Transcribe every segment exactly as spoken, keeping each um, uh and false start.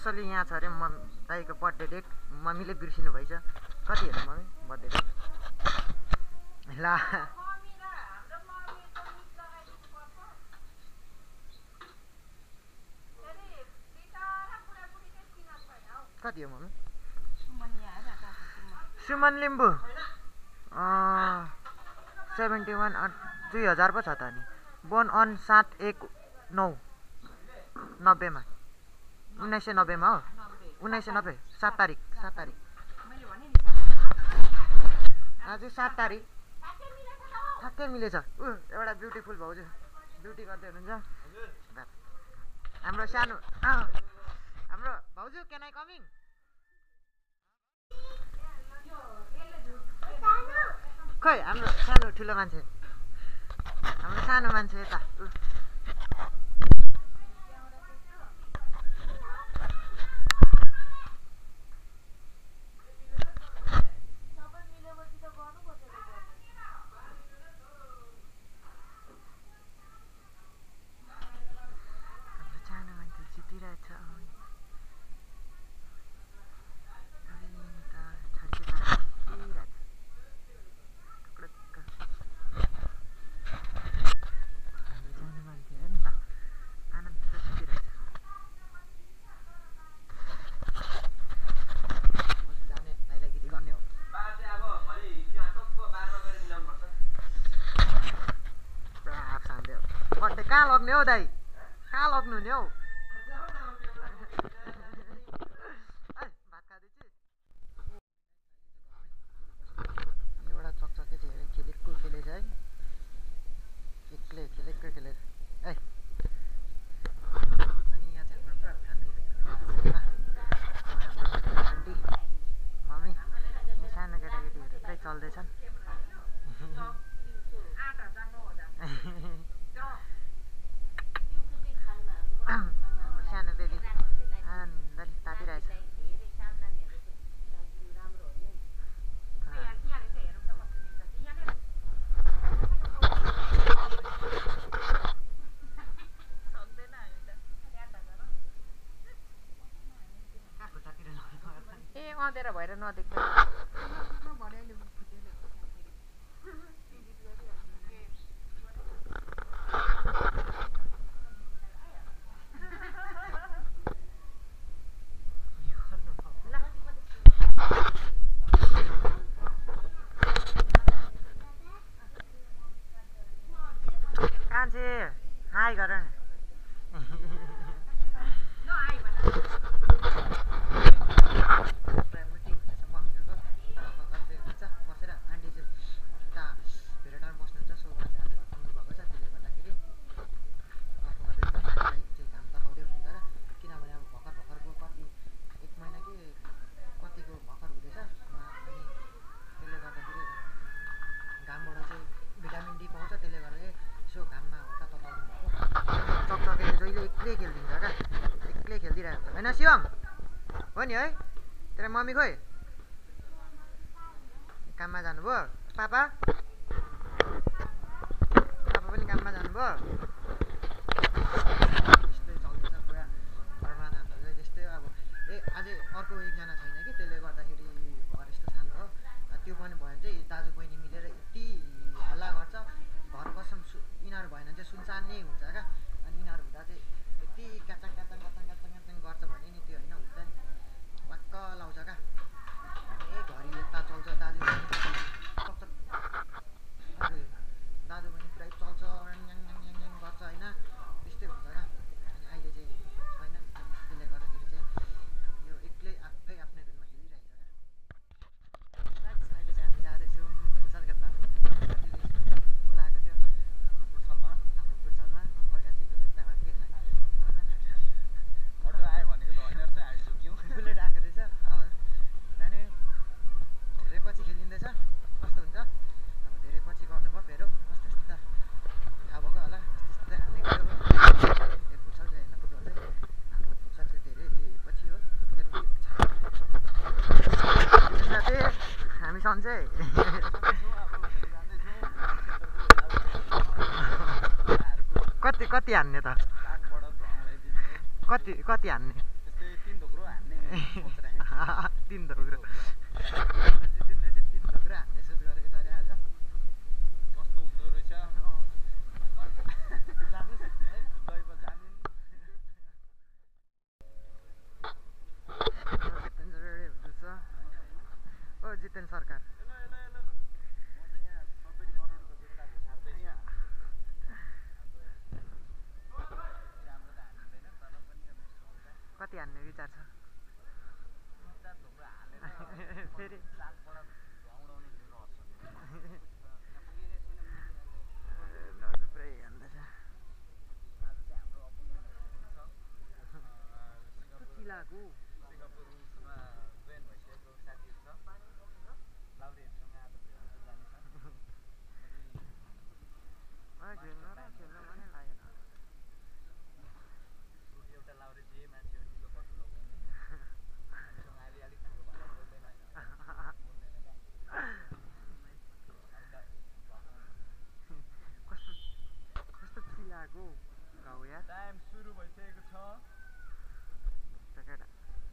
Specially यहाँ छ अरे म दाइको बर्थडे डेट मम्मीले बिर्सिनु भएछ कति हेर्नु मम्मी बर्थडे डेट ला कति हो mummy Suman Limbu seventy one दुई हजार पो छ त नि बोन अन सात एक नौ नब्बेमा उन्नाइस सय नब्बेमा हो उन्नाइस सय नब्बे सात तारिक सात तारिक आज सात तारिक ठ्याक्कै मिलेछ ऊ एउटा ब्युटिफुल भाउजू ब्युटी गर्दै हुनुहुन्छ हाम्रो सानो हाम्रो भाउजू क्यान आई कमिङ खै हाम्रो सानो ठुलो मान्छे हाम्रो सानो मान्छे यता कहाँ लग्ने हौ दाइ कहाँ लग्नु नि हौ भात खाँदैछु एउटा चकचके चाहिँ खेलेको खेलेछ है एक्लै खेलेको खेलेर है अनि यहाँ चाहिँ हाम्रो पुरा फ्यामिली हाम्रो आन्टी मम्मी यहाँ सानो केटाकेटीहरू पुरै चल्दैछन् सानो बेबी आनन्दले तातिरहेछ ए अँधेरो भएर नदेख्छ कान्छे हाई गर न बसेर आन्टी चाहिँ उता भेडाटारमा बस्नुहुन्छ सो उहाँले आज आउनुभएको छ त्यसले गर्दाखेरि गफ गर्दै छ नानीलाई चाहिँ घाम तताउँदै हुनुहुन्छ र किनभने अब भर्खर भर्खरको कति एक महिना कि कतिको भर्खर हुँदैछ अनि त्यसले गर्दाखेरि घामबाट चाहिँ भिटामिन डी पाउँछ त्यसले गर्दा यसो घाममा हल्का तताउनु भएको चकचकेले जहिले एक्लै खेलिदिन्छ क्या एक्लै खेलिदिरहेको हुन्छ होइन शिवम हो नि है तेरो मम्मी खोइ काममा जानुभयो पापा पापा पनि काममा जानुभयो त्यस्तै चल्दैछ पुरा घरमा हाम्रो चाहिँ त्यस्तै अब ए अझै अर्को एकजना छैन कि त्यसले गर्दाखेरि घर यस्तो शान्त हो त्यो पनि भयो भने चाहिँ दाजु बहिनी मिलेर यति हल्ला गर्छ घर कसम सु यिनीहरू भएन चाहिँ सुनसान नै हुन्छ क्या अनि यिनीहरू हुँदा चाहिँ यति काचाङ काचाङ काचाङ काचाङ काचाङ गर्छ भने नि त्यो होइन हुन्छ नि वाक्क लाउँछ क्या ए घरि यता चल्छ दाजु बहिनी दाजु बहिनी पुरै चल्छ न्याङ गर्छ होइन त्यस्तै हुन्छ क्या अनि अहिले चाहिँ छैन त्यसले गर्दाखेरि चाहिँ यो एक्लै आफै आफ्नै धुनमा खेलिरहेको छ क्या अहिले चाहिँ हामी जाँदैछौँ फुटसल खेल्न बोलाएको थियो हाम्रो फुटसलमा हाम्रो फुटसलमा अर्गाछीको भित्तामा खेल्न अटो आयो भनेको त होइन रहेछ हामी झुक्यौँ बुलेट आएको रहेछ अब जाने धेरै पछि खेलिँदैछ कस्तो हुन्छ अब धेरै पछि गर्नुभयो फेरि कस्तो यस्तो त थाहा भएको होला यस्तो यस्तो हाल्ने गयो यो फुटसल चाहिँ होइन फुटबल चाहिँ हाम्रो फुटसल चाहिँ धेरै पछि हो त्यसमा चाहिँ हामी सन्चै कति कति हान्ने त कति कति हान्ने तिन धोक्रो जितेन्द्र चाहिँ तिन धोक्रो हान्ने सोच गरेको छ अरे आज कस्तो हुँदो रहेछ जानुहोस् है गएपछि हामी जितेन्द्र रेडी हुँदैछ ओ जितेन्द्र सरकार कति हान्ने विचार छ फेरि पुरै हान्दैछ चिलाको सिङ्गापुरमा जोइन भइसकेको साथीहरू छ लाउरेहरूसँग आज भेट्न जानेछ खेल्न र खेल्न पनि लागेन एउटा लाउरे जे मान्छे हो निलो पटु लगाउने हामीसँग अलि अलिक ठुलो भएर बोल्दैन कस्तो कस्तो चिलाको गाउँ यार टाइम सुरु भइसकेको छ केटा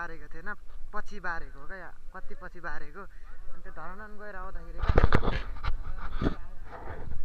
बारेको थिएन, पछि बारेको हो क्या, कति पछि बारेको। अनि त्यो धरान गएर आउँदाखेरि